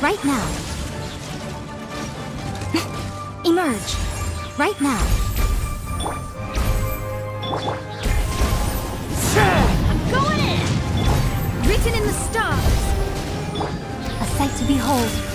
Right now. Emerge. Right now. I'm going in! Written in the stars! A sight to behold.